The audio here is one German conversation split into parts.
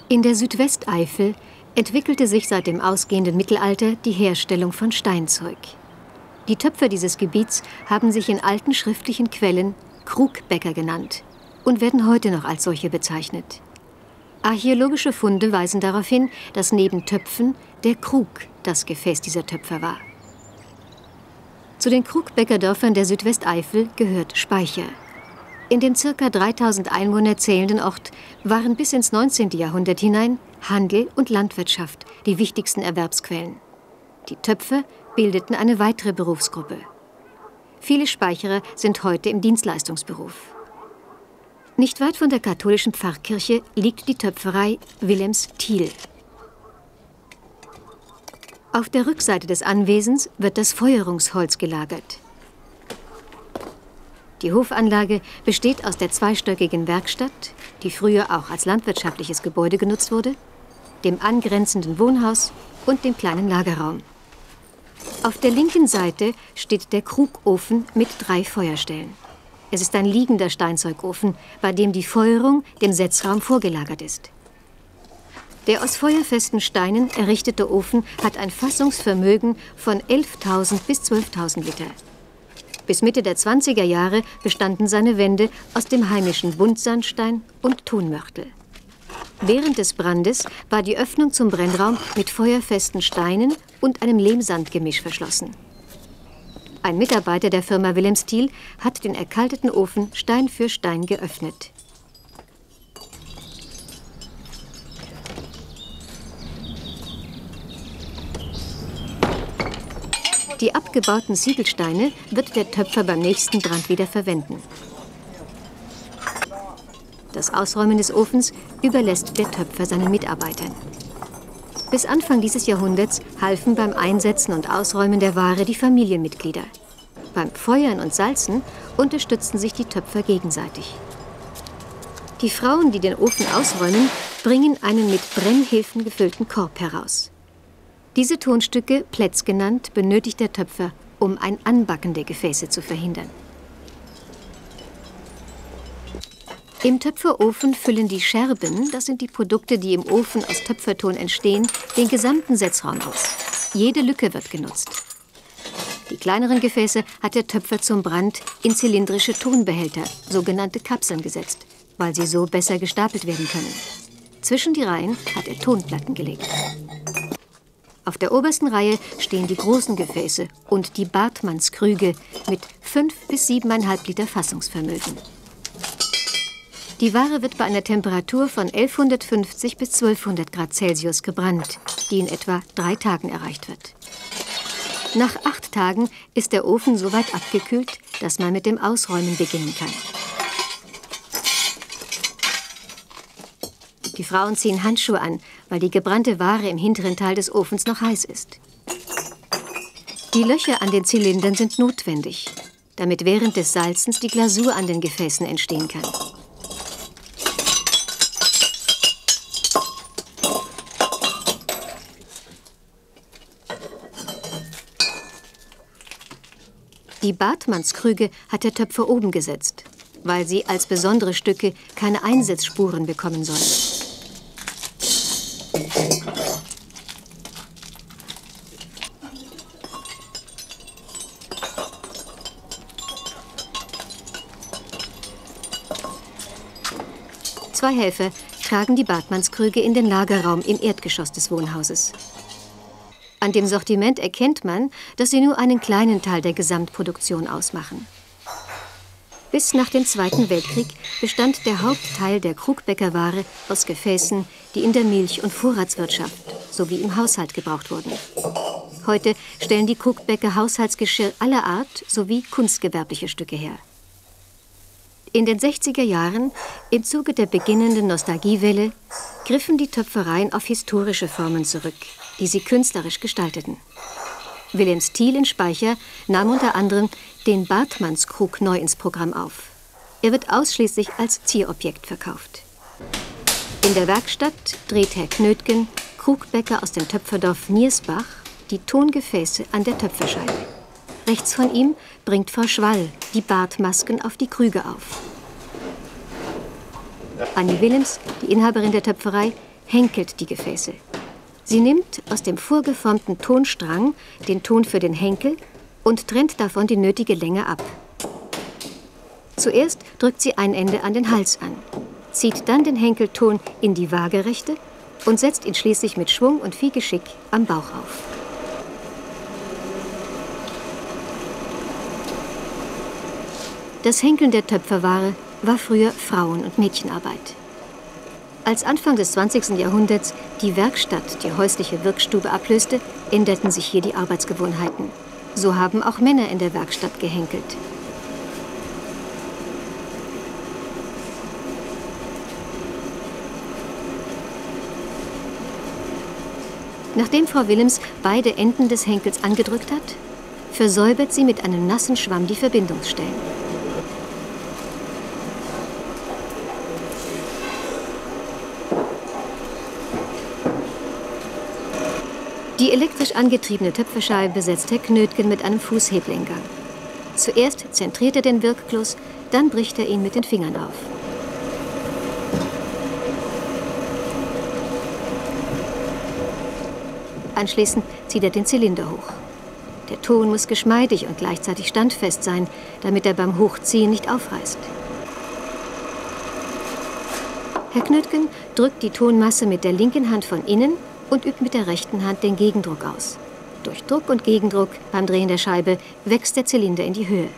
In der Südwesteifel entwickelte sich seit dem ausgehenden Mittelalter die Herstellung von Steinzeug. Die Töpfer dieses Gebiets haben sich in alten schriftlichen Quellen Krugbäcker genannt und werden heute noch als solche bezeichnet. Archäologische Funde weisen darauf hin, dass neben Töpfen der Krug das Gefäß dieser Töpfer war. Zu den Krugbäckerdörfern der Südwesteifel gehört Speicher. In dem ca. 3000 Einwohner zählenden Ort waren bis ins 19. Jahrhundert hinein Handel und Landwirtschaft die wichtigsten Erwerbsquellen. Die Töpfer bildeten eine weitere Berufsgruppe. Viele Speicherer sind heute im Dienstleistungsberuf. Nicht weit von der katholischen Pfarrkirche liegt die Töpferei Wilhelmsthiel. Auf der Rückseite des Anwesens wird das Feuerungsholz gelagert. Die Hofanlage besteht aus der zweistöckigen Werkstatt, die früher auch als landwirtschaftliches Gebäude genutzt wurde, dem angrenzenden Wohnhaus und dem kleinen Lagerraum. Auf der linken Seite steht der Krugofen mit 3 Feuerstellen. Es ist ein liegender Steinzeugofen, bei dem die Feuerung dem Setzraum vorgelagert ist. Der aus feuerfesten Steinen errichtete Ofen hat ein Fassungsvermögen von 11.000 bis 12.000 Liter. Bis Mitte der 20er Jahre bestanden seine Wände aus dem heimischen Buntsandstein und Tonmörtel. Während des Brandes war die Öffnung zum Brennraum mit feuerfesten Steinen und einem Lehm-Sand-Gemisch verschlossen. Ein Mitarbeiter der Firma Wilhelmsthiel hat den erkalteten Ofen Stein für Stein geöffnet. Die abgebauten Ziegelsteine wird der Töpfer beim nächsten Brand wieder verwenden. Das Ausräumen des Ofens überlässt der Töpfer seinen Mitarbeitern. Bis Anfang dieses Jahrhunderts halfen beim Einsetzen und Ausräumen der Ware die Familienmitglieder. Beim Feuern und Salzen unterstützten sich die Töpfer gegenseitig. Die Frauen, die den Ofen ausräumen, bringen einen mit Brennhefen gefüllten Korb heraus. Diese Tonstücke, Plätz genannt, benötigt der Töpfer, um ein Anbacken der Gefäße zu verhindern. Im Töpferofen füllen die Scherben, das sind die Produkte, die im Ofen aus Töpferton entstehen, den gesamten Setzraum aus. Jede Lücke wird genutzt. Die kleineren Gefäße hat der Töpfer zum Brand in zylindrische Tonbehälter, sogenannte Kapseln, gesetzt, weil sie so besser gestapelt werden können. Zwischen die Reihen hat er Tonplatten gelegt. Auf der obersten Reihe stehen die großen Gefäße und die Bartmannskrüge mit 5 bis 7,5 Liter Fassungsvermögen. Die Ware wird bei einer Temperatur von 1150 bis 1200 Grad Celsius gebrannt, die in etwa 3 Tagen erreicht wird. Nach 8 Tagen ist der Ofen so weit abgekühlt, dass man mit dem Ausräumen beginnen kann. Die Frauen ziehen Handschuhe an, weil die gebrannte Ware im hinteren Teil des Ofens noch heiß ist. Die Löcher an den Zylindern sind notwendig, damit während des Salzens die Glasur an den Gefäßen entstehen kann. Die Bartmannskrüge hat der Töpfer oben gesetzt, weil sie als besondere Stücke keine Einsetzspuren bekommen sollen. Zwei Helfer tragen die Bartmannskrüge in den Lagerraum im Erdgeschoss des Wohnhauses. An dem Sortiment erkennt man, dass sie nur einen kleinen Teil der Gesamtproduktion ausmachen. Bis nach dem Zweiten Weltkrieg bestand der Hauptteil der Krugbäckerware aus Gefäßen, die in der Milch- und Vorratswirtschaft sowie im Haushalt gebraucht wurden. Heute stellen die Krugbäcker Haushaltsgeschirr aller Art sowie kunstgewerbliche Stücke her. In den 60er Jahren, im Zuge der beginnenden Nostalgiewelle, griffen die Töpfereien auf historische Formen zurück, die sie künstlerisch gestalteten. Wilhelmsthiel in Speicher nahm unter anderem den Bartmannskrug neu ins Programm auf. Er wird ausschließlich als Zierobjekt verkauft. In der Werkstatt dreht Herr Knödgen, Krugbäcker aus dem Töpferdorf Niersbach, die Tongefäße an der Töpferscheibe. Rechts von ihm bringt Frau Schwall die Bartmasken auf die Krüge auf. Annie Willems, die Inhaberin der Töpferei, henkelt die Gefäße. Sie nimmt aus dem vorgeformten Tonstrang den Ton für den Henkel und trennt davon die nötige Länge ab. Zuerst drückt sie ein Ende an den Hals an, zieht dann den Henkelton in die Waagerechte und setzt ihn schließlich mit Schwung und viel Geschick am Bauch auf. Das Henkeln der Töpferware war früher Frauen- und Mädchenarbeit. Als Anfang des 20. Jahrhunderts die Werkstatt die häusliche Wirkstube ablöste, änderten sich hier die Arbeitsgewohnheiten. So haben auch Männer in der Werkstatt gehenkelt. Nachdem Frau Willems beide Enden des Henkels angedrückt hat, versäubert sie mit einem nassen Schwamm die Verbindungsstellen. Die elektrisch angetriebene Töpferscheibe setzt Herr Knödgen mit einem Fußhebel in Gang. Zuerst zentriert er den Wirkkloß, dann bricht er ihn mit den Fingern auf. Anschließend zieht er den Zylinder hoch. Der Ton muss geschmeidig und gleichzeitig standfest sein, damit er beim Hochziehen nicht aufreißt. Herr Knödgen drückt die Tonmasse mit der linken Hand von innen und übt mit der rechten Hand den Gegendruck aus. Durch Druck und Gegendruck beim Drehen der Scheibe wächst der Zylinder in die Höhe.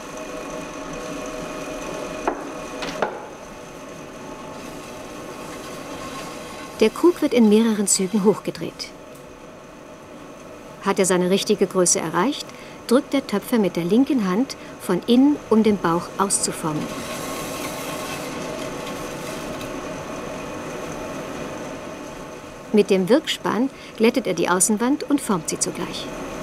Der Krug wird in mehreren Zügen hochgedreht. Hat er seine richtige Größe erreicht, drückt der Töpfer mit der linken Hand von innen, um den Bauch auszuformen. Mit dem Wirkspan glättet er die Außenwand und formt sie zugleich.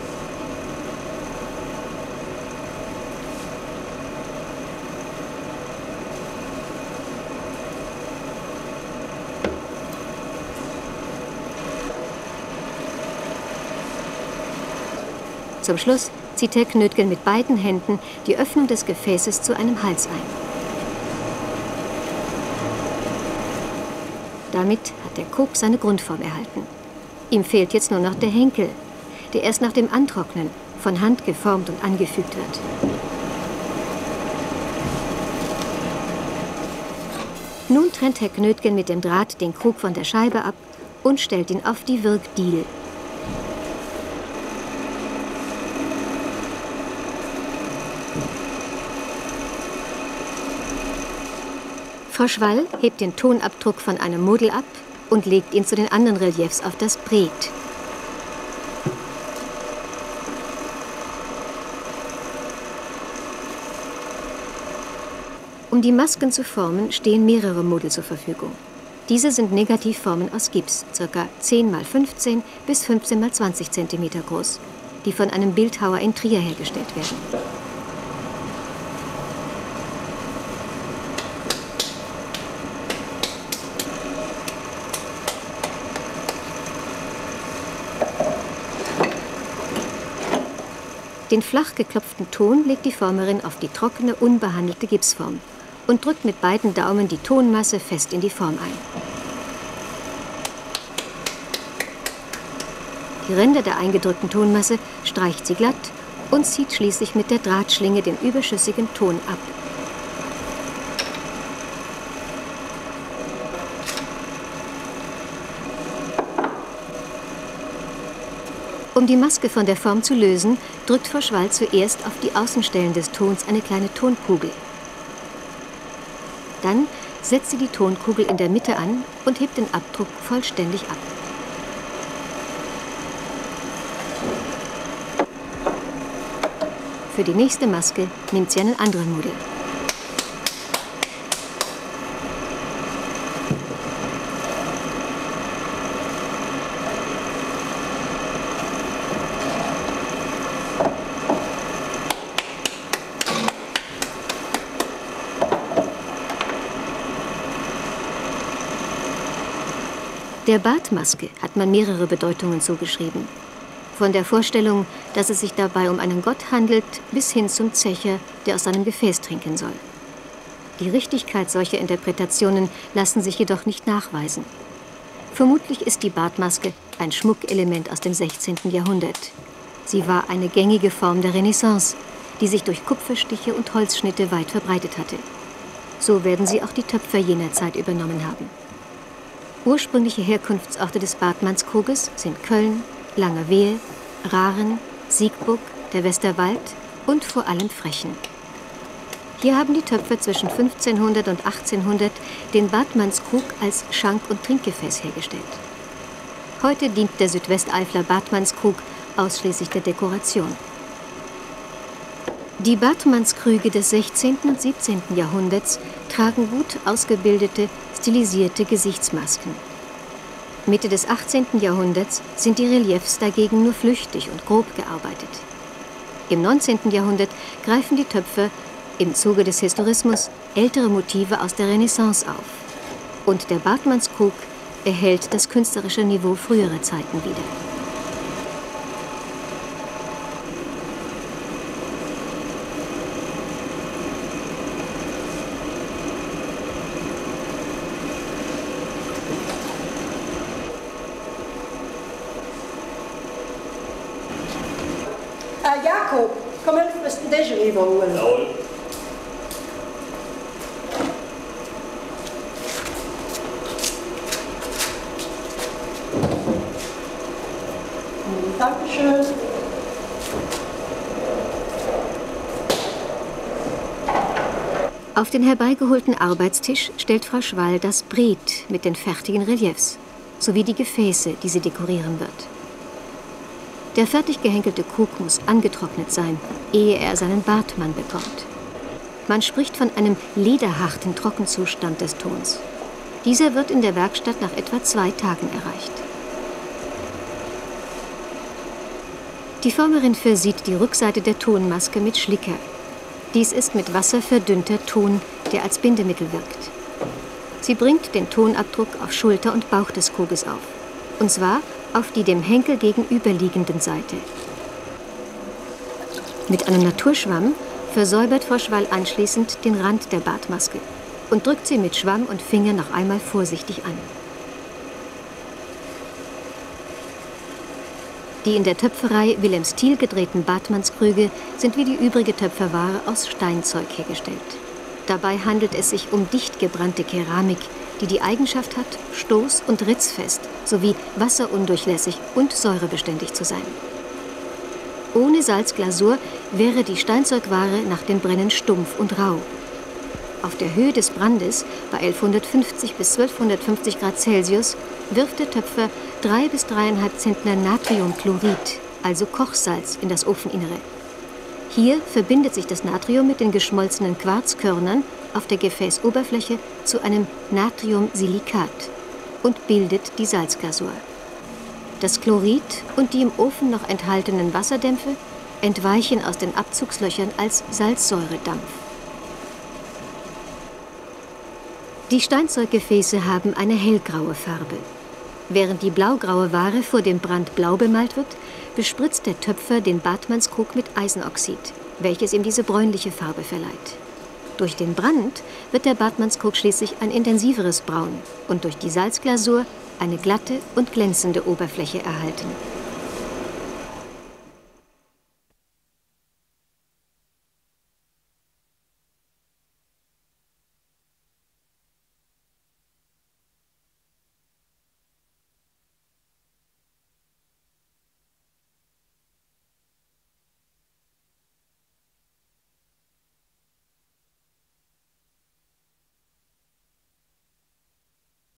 Zum Schluss zieht Herr Knödgen mit beiden Händen die Öffnung des Gefäßes zu einem Hals ein. Damit hat der Krug seine Grundform erhalten. Ihm fehlt jetzt nur noch der Henkel, der erst nach dem Antrocknen von Hand geformt und angefügt wird. Nun trennt Herr Knödgen mit dem Draht den Krug von der Scheibe ab und stellt ihn auf die Wirkdiele. Frau Schwall hebt den Tonabdruck von einem Model ab und legt ihn zu den anderen Reliefs auf das Brett. Um die Masken zu formen, stehen mehrere Model zur Verfügung. Diese sind Negativformen aus Gips, ca. 10 x 15 bis 15 x 20 cm groß, die von einem Bildhauer in Trier hergestellt werden. Den flach geklopften Ton legt die Formerin auf die trockene, unbehandelte Gipsform und drückt mit beiden Daumen die Tonmasse fest in die Form ein. Die Ränder der eingedrückten Tonmasse streicht sie glatt und zieht schließlich mit der Drahtschlinge den überschüssigen Ton ab. Um die Maske von der Form zu lösen, drückt Frau Schwall zuerst auf die Außenstellen des Tons eine kleine Tonkugel. Dann setzt sie die Tonkugel in der Mitte an und hebt den Abdruck vollständig ab. Für die nächste Maske nimmt sie einen anderen Model. Der Bartmaske hat man mehrere Bedeutungen zugeschrieben. Von der Vorstellung, dass es sich dabei um einen Gott handelt, bis hin zum Zecher, der aus seinem Gefäß trinken soll. Die Richtigkeit solcher Interpretationen lassen sich jedoch nicht nachweisen. Vermutlich ist die Bartmaske ein Schmuckelement aus dem 16. Jahrhundert. Sie war eine gängige Form der Renaissance, die sich durch Kupferstiche und Holzschnitte weit verbreitet hatte. So werden sie auch die Töpfer jener Zeit übernommen haben. Ursprüngliche Herkunftsorte des Bartmannskruges sind Köln, Langerwehe, Raren, Siegburg, der Westerwald und vor allem Frechen. Hier haben die Töpfer zwischen 1500 und 1800 den Bartmannskrug als Schank- und Trinkgefäß hergestellt. Heute dient der Südwesteifler Bartmannskrug ausschließlich der Dekoration. Die Bartmannskrüge des 16. und 17. Jahrhunderts tragen gut ausgebildete, stilisierte Gesichtsmasken. Mitte des 18. Jahrhunderts sind die Reliefs dagegen nur flüchtig und grob gearbeitet. Im 19. Jahrhundert greifen die Töpfer im Zuge des Historismus ältere Motive aus der Renaissance auf. Und der Bartmannskrug erhält das künstlerische Niveau früherer Zeiten wieder. Jakob, komm helfen, was den Déjeuner holen. Jawohl. Dankeschön. Auf den herbeigeholten Arbeitstisch stellt Frau Schwall das Bret mit den fertigen Reliefs sowie die Gefäße, die sie dekorieren wird. Der fertig gehenkelte Krug muss angetrocknet sein, ehe er seinen Bartmann bekommt. Man spricht von einem lederharten Trockenzustand des Tons. Dieser wird in der Werkstatt nach etwa 2 Tagen erreicht. Die Formerin versieht die Rückseite der Tonmaske mit Schlicker. Dies ist mit Wasser verdünnter Ton, der als Bindemittel wirkt. Sie bringt den Tonabdruck auf Schulter und Bauch des Kruges auf. Und zwar auf die dem Henkel gegenüberliegenden Seite. Mit einem Naturschwamm versäubert Frau Schwall anschließend den Rand der Bartmaske und drückt sie mit Schwamm und Finger noch einmal vorsichtig an. Die in der Töpferei Wilhelms Thiel gedrehten Bartmannskrüge sind wie die übrige Töpferware aus Steinzeug hergestellt. Dabei handelt es sich um dicht gebrannte Keramik, die die Eigenschaft hat, stoß- und ritzfest sowie wasserundurchlässig und säurebeständig zu sein. Ohne Salzglasur wäre die Steinzeugware nach dem Brennen stumpf und rau. Auf der Höhe des Brandes, bei 1150 bis 1250 Grad Celsius, wirft der Töpfer 3 bis 3,5 Zentner Natriumchlorid, also Kochsalz, in das Ofeninnere. Hier verbindet sich das Natrium mit den geschmolzenen Quarzkörnern auf der Gefäßoberfläche zu einem Natriumsilikat und bildet die Salzglasur. Das Chlorid und die im Ofen noch enthaltenen Wasserdämpfe entweichen aus den Abzugslöchern als Salzsäuredampf. Die Steinzeuggefäße haben eine hellgraue Farbe. Während die blaugraue Ware vor dem Brand blau bemalt wird, bespritzt der Töpfer den Bartmannskrug mit Eisenoxid, welches ihm diese bräunliche Farbe verleiht. Durch den Brand wird der Bartmannskrug schließlich ein intensiveres Braun und durch die Salzglasur eine glatte und glänzende Oberfläche erhalten.